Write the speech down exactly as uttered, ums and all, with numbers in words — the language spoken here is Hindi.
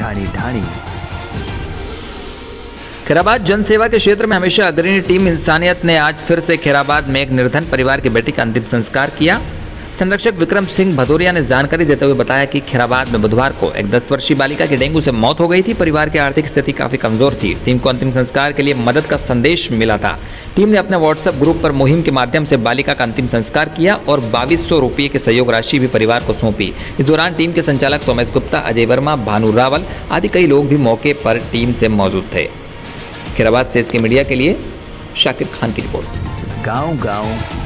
ढाणी ढाणी। खैराबाद जनसेवा के क्षेत्र में हमेशा अग्रणी टीम इंसानियत ने आज फिर से खैराबाद में एक निर्धन परिवार की बेटी का अंतिम संस्कार किया। संरक्षक विक्रम सिंह भदौरिया ने जानकारी देते हुए बताया कि खैराबाद में बुधवार को एक दस वर्षीय बालिका की डेंगू से मौत हो गई थी। परिवार की आर्थिक स्थिति काफी कमजोर थी। टीम को अंतिम संस्कार के लिए मदद का संदेश मिला था। टीम ने अपने व्हाट्सएप ग्रुप पर मुहिम के माध्यम से बालिका का अंतिम संस्कार किया और बाईस सौ रुपये की सहयोग राशि भी परिवार को सौंपी। इस दौरान टीम के संचालक सोमेश गुप्ता, अजय वर्मा, भानु रावल आदि कई लोग भी मौके पर टीम से मौजूद थे। खैराबाद से इसके मीडिया के लिए शाकिर खान की रिपोर्ट। गांव गांव